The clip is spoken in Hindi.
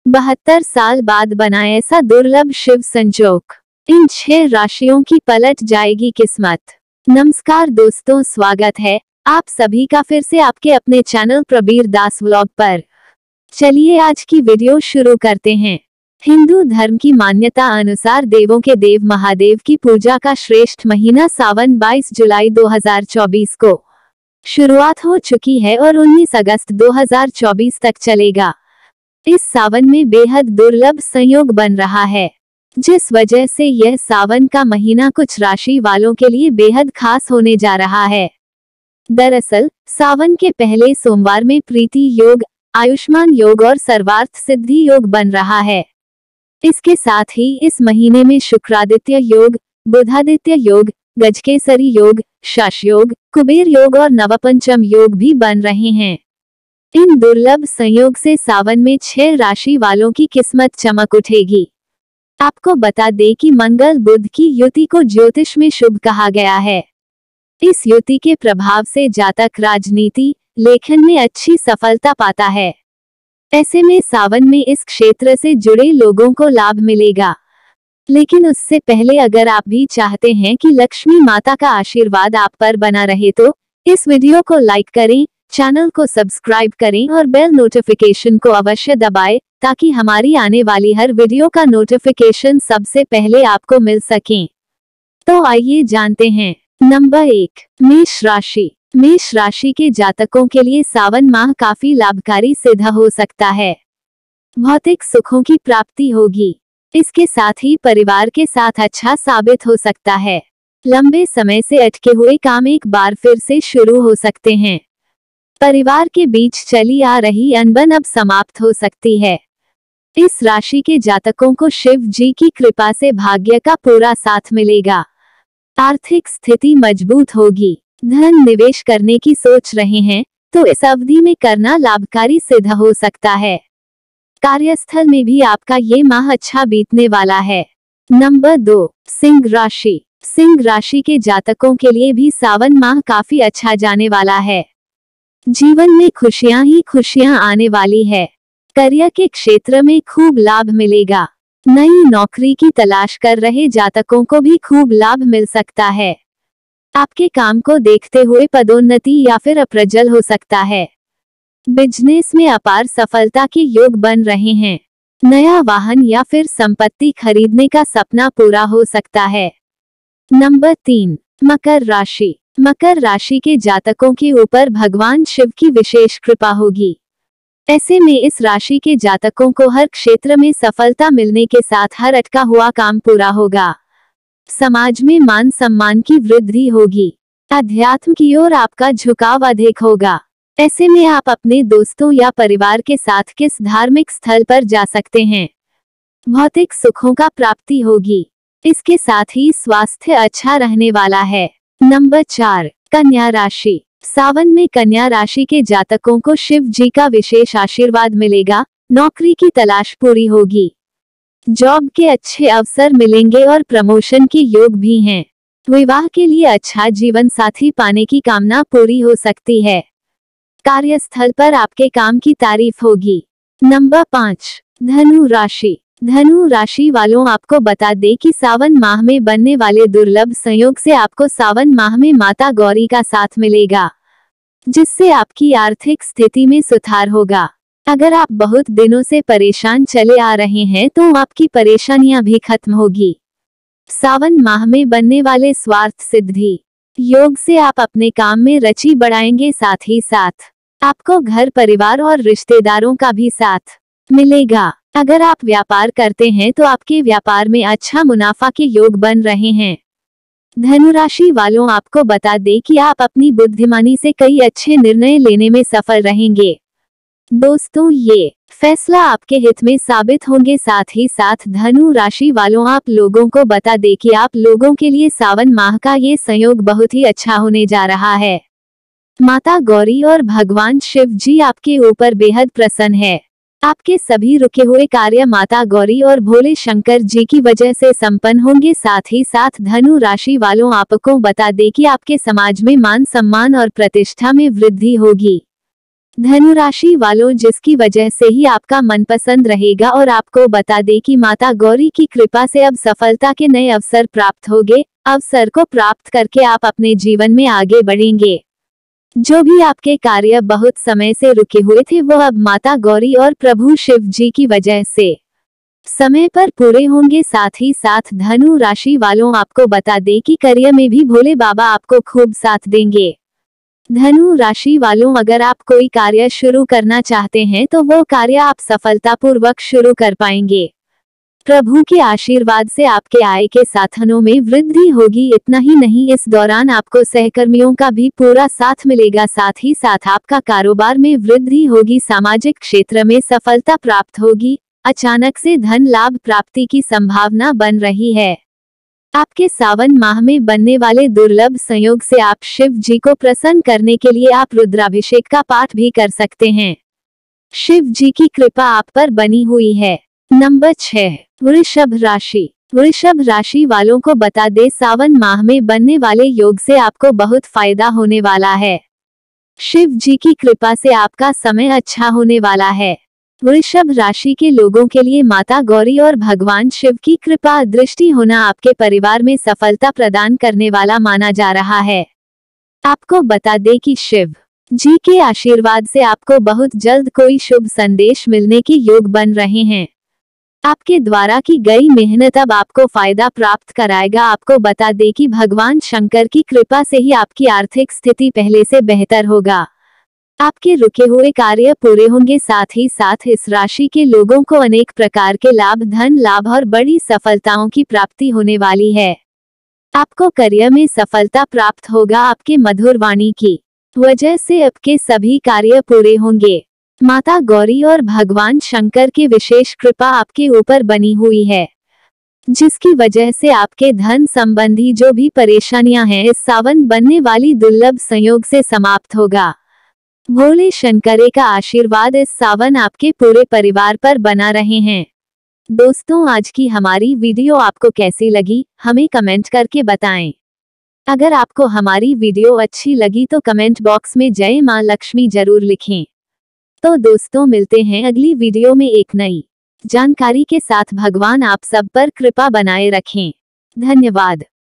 72 साल बाद बना ऐसा दुर्लभ शिव संजोग, इन 6 राशियों की पलट जाएगी किस्मत। नमस्कार दोस्तों, स्वागत है आप सभी का फिर से आपके अपने चैनल प्रबीर दास व्लॉग पर। चलिए आज की वीडियो शुरू करते हैं। हिंदू धर्म की मान्यता अनुसार देवों के देव महादेव की पूजा का श्रेष्ठ महीना सावन 22 जुलाई 2024 को शुरुआत हो चुकी है और 19 अगस्त 2024 तक चलेगा। इस सावन में बेहद दुर्लभ संयोग बन रहा है, जिस वजह से यह सावन का महीना कुछ राशि वालों के लिए बेहद खास होने जा रहा है। दरअसल सावन के पहले सोमवार में प्रीति योग, आयुष्मान योग और सर्वार्थ सिद्धि योग बन रहा है। इसके साथ ही इस महीने में शुक्रादित्य योग, बुधादित्य योग, गजकेसरी योग, शश योग, कुबेर योग और नवपंचम योग भी बन रहे हैं। इन दुर्लभ संयोग से सावन में 6 राशि वालों की किस्मत चमक उठेगी। आपको बता दें कि मंगल बुध की युति को ज्योतिष में शुभ कहा गया है। इस युति के प्रभाव से जातक राजनीति, लेखन में अच्छी सफलता पाता है। ऐसे में सावन में इस क्षेत्र से जुड़े लोगों को लाभ मिलेगा। लेकिन उससे पहले अगर आप भी चाहते हैं कि लक्ष्मी माता का आशीर्वाद आप पर बना रहे तो इस वीडियो को लाइक करें, चैनल को सब्सक्राइब करें और बेल नोटिफिकेशन को अवश्य दबाएं ताकि हमारी आने वाली हर वीडियो का नोटिफिकेशन सबसे पहले आपको मिल सके। तो आइए जानते हैं। नंबर 1, मेष राशि। मेष राशि के जातकों के लिए सावन माह काफी लाभकारी सिद्ध हो सकता है। भौतिक सुखों की प्राप्ति होगी। इसके साथ ही परिवार के साथ अच्छा साबित हो सकता है। लंबे समय से अटके हुए काम एक बार फिर से शुरू हो सकते हैं। परिवार के बीच चली आ रही अनबन अब समाप्त हो सकती है। इस राशि के जातकों को शिव जी की कृपा से भाग्य का पूरा साथ मिलेगा। आर्थिक स्थिति मजबूत होगी। धन निवेश करने की सोच रहे हैं तो इस अवधि में करना लाभकारी सिद्ध हो सकता है। कार्यस्थल में भी आपका ये माह अच्छा बीतने वाला है। नंबर 2, सिंह राशि। सिंह राशि के जातकों के लिए भी सावन माह काफी अच्छा जाने वाला है। जीवन में खुशियां ही खुशियां आने वाली है। करियर के क्षेत्र में खूब लाभ मिलेगा। नई नौकरी की तलाश कर रहे जातकों को भी खूब लाभ मिल सकता है। आपके काम को देखते हुए पदोन्नति या फिर अप्रजल हो सकता है। बिजनेस में अपार सफलता के योग बन रहे हैं। नया वाहन या फिर संपत्ति खरीदने का सपना पूरा हो सकता है। नंबर 3, मकर राशि। मकर राशि के जातकों के ऊपर भगवान शिव की विशेष कृपा होगी। ऐसे में इस राशि के जातकों को हर क्षेत्र में सफलता मिलने के साथ हर अटका हुआ काम पूरा होगा। समाज में मान सम्मान की वृद्धि होगी। अध्यात्म की ओर आपका झुकाव अधिक होगा। ऐसे में आप अपने दोस्तों या परिवार के साथ किस धार्मिक स्थल पर जा सकते हैं। भौतिक सुखों का प्राप्ति होगी। इसके साथ ही स्वास्थ्य अच्छा रहने वाला है। नंबर 4, कन्या राशि। सावन में कन्या राशि के जातकों को शिव जी का विशेष आशीर्वाद मिलेगा। नौकरी की तलाश पूरी होगी। जॉब के अच्छे अवसर मिलेंगे और प्रमोशन के योग भी हैं। विवाह के लिए अच्छा जीवन साथी पाने की कामना पूरी हो सकती है। कार्यस्थल पर आपके काम की तारीफ होगी। नंबर 5, धनु राशि। धनु राशि वालों आपको बता दें कि सावन माह में बनने वाले दुर्लभ संयोग से आपको सावन माह में माता गौरी का साथ मिलेगा, जिससे आपकी आर्थिक स्थिति में सुधार होगा। अगर आप बहुत दिनों से परेशान चले आ रहे हैं तो आपकी परेशानियां भी खत्म होगी। सावन माह में बनने वाले स्वार्थ सिद्धि योग से आप अपने काम में रुचि बढ़ाएंगे। साथ ही साथ आपको घर परिवार और रिश्तेदारों का भी साथ मिलेगा। अगर आप व्यापार करते हैं तो आपके व्यापार में अच्छा मुनाफा के योग बन रहे हैं। धनु राशि वालों आपको बता दें कि आप अपनी बुद्धिमानी से कई अच्छे निर्णय लेने में सफल रहेंगे। दोस्तों, ये फैसला आपके हित में साबित होंगे। साथ ही साथ धनु राशि वालों आप लोगों को बता दें कि आप लोगों के लिए सावन माह का ये संयोग बहुत ही अच्छा होने जा रहा है। माता गौरी और भगवान शिव जी आपके ऊपर बेहद प्रसन्न है। आपके सभी रुके हुए कार्य माता गौरी और भोले शंकर जी की वजह से संपन्न होंगे। साथ ही साथ धनु राशि वालों आपको बता दें कि आपके समाज में मान सम्मान और प्रतिष्ठा में वृद्धि होगी। धनु राशि वालों, जिसकी वजह से ही आपका मनपसंद रहेगा और आपको बता दें कि माता गौरी की कृपा से अब सफलता के नए अवसर प्राप्त होंगे। अवसर को प्राप्त करके आप अपने जीवन में आगे बढ़ेंगे। जो भी आपके कार्य बहुत समय से रुके हुए थे वो अब माता गौरी और प्रभु शिव जी की वजह से समय पर पूरे होंगे। साथ ही साथ धनु राशि वालों, आपको बता दें कि करियर में भी भोले बाबा आपको खूब साथ देंगे। धनु राशि वालों, अगर आप कोई कार्य शुरू करना चाहते हैं तो वो कार्य आप सफलतापूर्वक शुरू कर पाएंगे। प्रभु के आशीर्वाद से आपके आय के साधनों में वृद्धि होगी। इतना ही नहीं, इस दौरान आपको सहकर्मियों का भी पूरा साथ मिलेगा। साथ ही साथ आपका कारोबार में वृद्धि होगी। सामाजिक क्षेत्र में सफलता प्राप्त होगी। अचानक से धन लाभ प्राप्ति की संभावना बन रही है। आपके सावन माह में बनने वाले दुर्लभ संयोग से आप शिव जी को प्रसन्न करने के लिए आप रुद्राभिषेक का पाठ भी कर सकते हैं। शिव जी की कृपा आप पर बनी हुई है। नंबर 6, वृषभ राशि। वृषभ राशि वालों को बता दे, सावन माह में बनने वाले योग से आपको बहुत फायदा होने वाला है। शिव जी की कृपा से आपका समय अच्छा होने वाला है। वृषभ राशि के लोगों के लिए माता गौरी और भगवान शिव की कृपा दृष्टि होना आपके परिवार में सफलता प्रदान करने वाला माना जा रहा है। आपको बता दें कि शिव जी के आशीर्वाद से आपको बहुत जल्द कोई शुभ संदेश मिलने के योग बन रहे हैं। आपके द्वारा की गई मेहनत अब आपको फायदा प्राप्त कराएगा। आपको बता दें कि भगवान शंकर की कृपा से ही आपकी आर्थिक स्थिति पहले से बेहतर होगा। आपके रुके हुए कार्य पूरे होंगे। साथ ही साथ इस राशि के लोगों को अनेक प्रकार के लाभ, धन लाभ और बड़ी सफलताओं की प्राप्ति होने वाली है। आपको करियर में सफलता प्राप्त होगा। आपके मधुर वाणी की वजह से आपके सभी कार्य पूरे होंगे। माता गौरी और भगवान शंकर की विशेष कृपा आपके ऊपर बनी हुई है, जिसकी वजह से आपके धन संबंधी जो भी परेशानियां हैं इस सावन बनने वाली दुर्लभ संयोग से समाप्त होगा। भोले शंकर का आशीर्वाद इस सावन आपके पूरे परिवार पर बना रहे हैं। दोस्तों, आज की हमारी वीडियो आपको कैसी लगी हमें कमेंट करके बताएं। अगर आपको हमारी वीडियो अच्छी लगी तो कमेंट बॉक्स में जय मां लक्ष्मी जरूर लिखें। तो दोस्तों, मिलते हैं अगली वीडियो में एक नई जानकारी के साथ। भगवान आप सब पर कृपा बनाए रखें। धन्यवाद।